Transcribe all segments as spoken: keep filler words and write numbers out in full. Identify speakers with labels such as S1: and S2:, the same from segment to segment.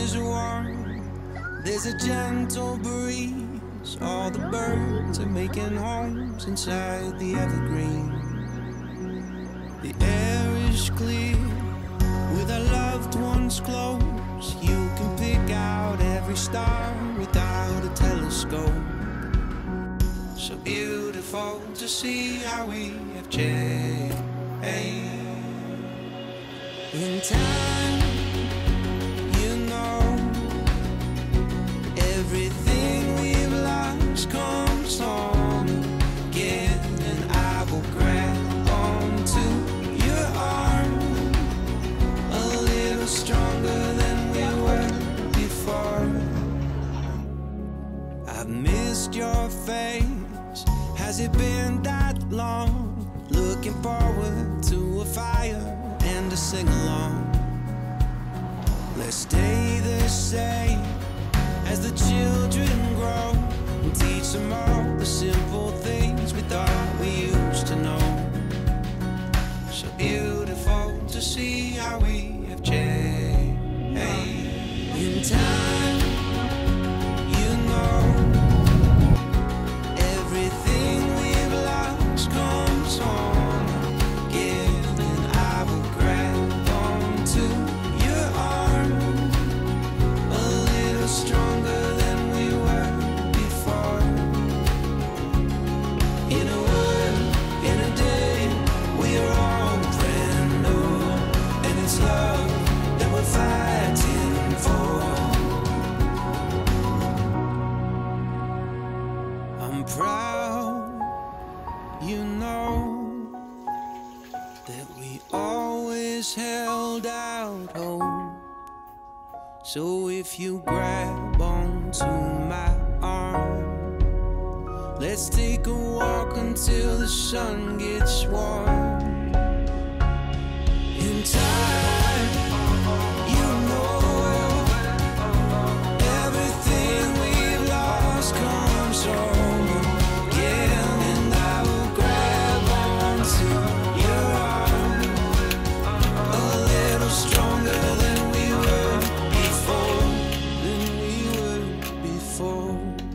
S1: is warm, there's a gentle breeze. All the birds are making homes inside the evergreen. The air is clear, with our loved ones close. You can pick out every star without a telescope. So beautiful to see how we have changed. In time, you know, everything we've lost comes on again, and I will grab onto your arm a little stronger than we were before. I've missed your face, has it been that long? Looking forward to a fire and a sing-along. Let's stay the same as the children grow, and teach them all the simple things we thought we used to know. So beautiful to see how we have changed. In time, you know, everything we've lost comes on again, and I will grab onto your arm a little stronger than we were before. In a word, in a day, we are all brand new, and it's love that we're fighting for. I'm proud, you know, that we always held out hope. So if you grab onto my arm, let's take a walk until the sun gets warm. In time, you know, everything we've lost comes home again, and I will grab onto your arm a little stronger than we were before, than we were before.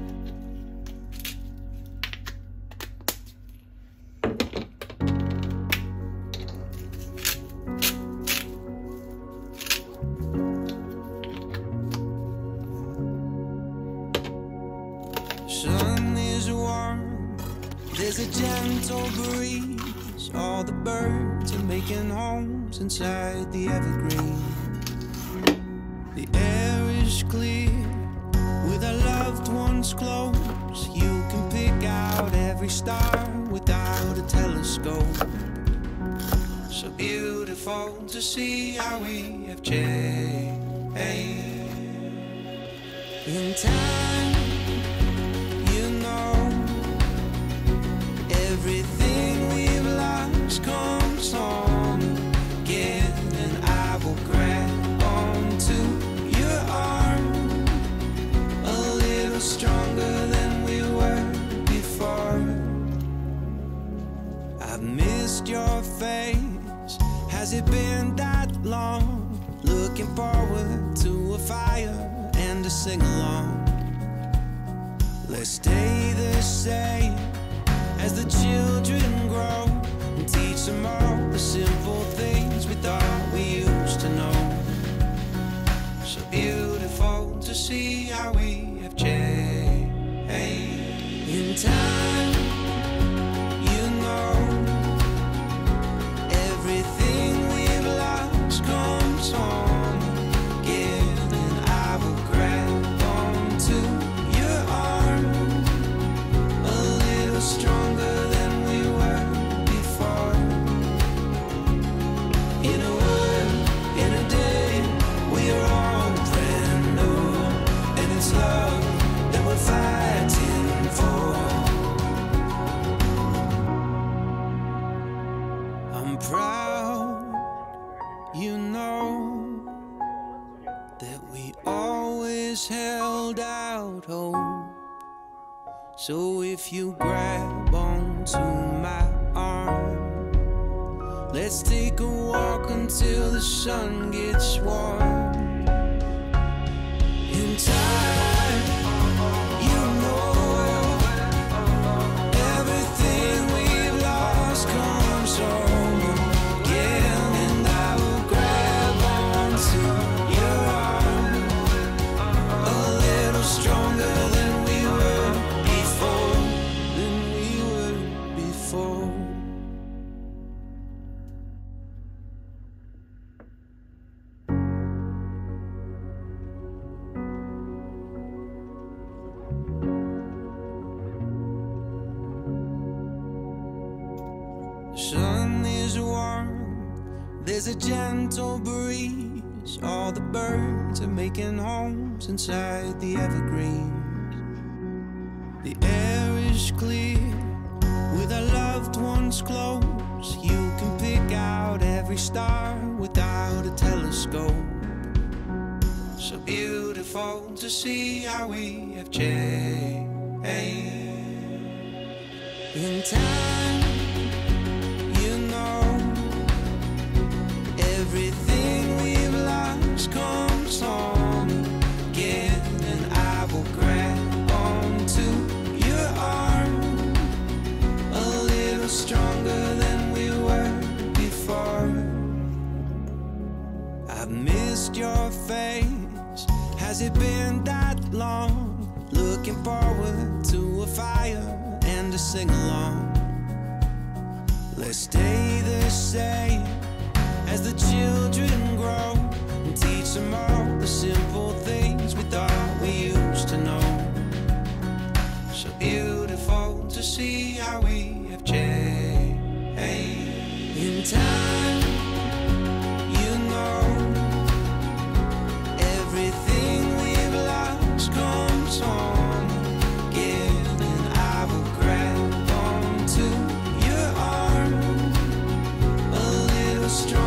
S1: Sun is warm, there's a gentle breeze. All the birds are making homes inside the evergreen. The air is clear, with our loved ones close. You can pick out every star without a telescope. So beautiful to see how we have changed. In time, you know, everything we've lost comes on again, and I will grab onto your arm a little stronger than we were before. I've missed your face, has it been that long? Looking forward to a fire and a sing-along. Let's stay the same as the children grow, and teach them all the simple things we thought we used to know. So beautiful to see how we have changed. In time, you know, everything we've lost comes on again, and I will grab onto your arm a little stronger than we were before. In a word, in a day, we are all brand new, and it's love that we're fighting for. I'm proud, you know, that we always held out hope. So if you grab onto my arm, let's take a walk until the sun gets warm. In time, you know, everything we've lost comes home again, and I will grab onto your arm a little stronger than we were before, than we were before. The sun is warm, there's a gentle breeze. All the birds are making homes inside the evergreens. The air is clear, with our loved ones close. You can pick out every star without a telescope. So beautiful to see how we have changed. In time, you know, everything we've lost comes home again, and I will grab onto your arm a little stronger than we were before. I've missed your face, has it been that long? Looking forward to a fire and a sing-along. Let's stay the same as the children grow, and teach them all the simple things we thought we used to know. So beautiful to see how we have changed. In time, you know, everything we've lost comes home again, and I will grab onto your arm a little stronger.